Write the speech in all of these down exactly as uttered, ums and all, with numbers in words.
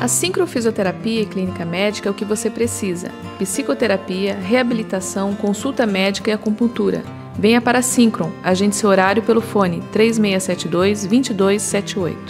A sincrofisioterapia e clínica médica é o que você precisa. Psicoterapia, reabilitação, consulta médica e acupuntura. Venha para a Syncron. Agende seu horário pelo fone três seis sete dois, dois dois sete oito.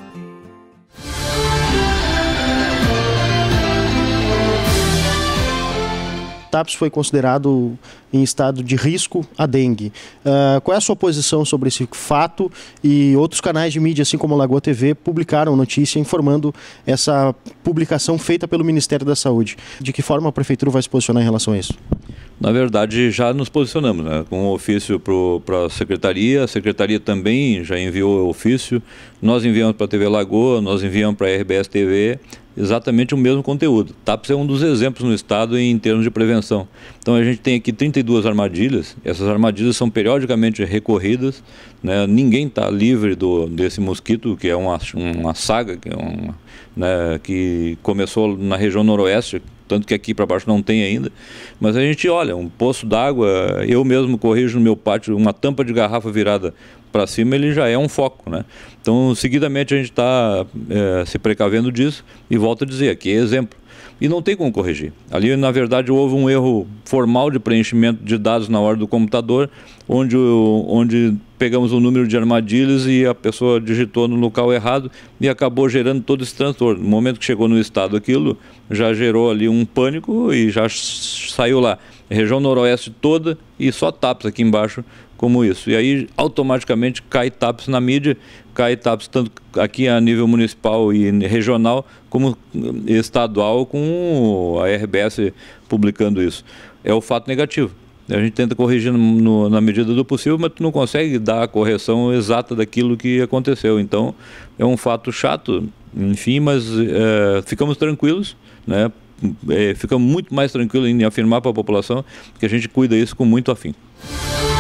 TAPS foi considerado em estado de risco a dengue. Uh, qual é a sua posição sobre esse fato? E outros canais de mídia, assim como a Lagoa T V, publicaram notícia informando essa publicação feita pelo Ministério da Saúde. De que forma a Prefeitura vai se posicionar em relação a isso? Na verdade, já nos posicionamos, né? Com um ofício para a Secretaria, a Secretaria também já enviou o ofício, nós enviamos para a T V Lagoa, nós enviamos para a R B S T V, exatamente o mesmo conteúdo. TAPS é um dos exemplos no estado em termos de prevenção. Então a gente tem aqui trinta e duas armadilhas, essas armadilhas são periodicamente recorridas, né? Ninguém está livre do, desse mosquito, que é uma, uma saga, que, é uma, né, que começou na região noroeste, tanto que aqui para baixo não tem ainda, mas a gente olha, um poço d'água, eu mesmo corrijo no meu pátio, uma tampa de garrafa virada para cima, ele já é um foco, né? Então, seguidamente a gente está é, se precavendo disso e volto a dizer, aqui é exemplo. E não tem como corrigir. Ali, na verdade, houve um erro formal de preenchimento de dados na hora do computador, onde, onde pegamos o número de armadilhas e a pessoa digitou no local errado e acabou gerando todo esse transtorno. No momento que chegou no estado aquilo, já gerou ali um pânico e já saiu lá. A região noroeste toda e só TAPS aqui embaixo como isso. E aí, automaticamente, cai TAPS na mídia, cai TAPS tanto aqui a nível municipal e regional, como estadual, com a R B S publicando isso. É o fato negativo. A gente tenta corrigir no, na medida do possível, mas tu não consegue dar a correção exata daquilo que aconteceu. Então, é um fato chato, enfim, mas é, ficamos tranquilos, né? É, ficamos muito mais tranquilos em afirmar para a população que a gente cuida isso com muito afinco.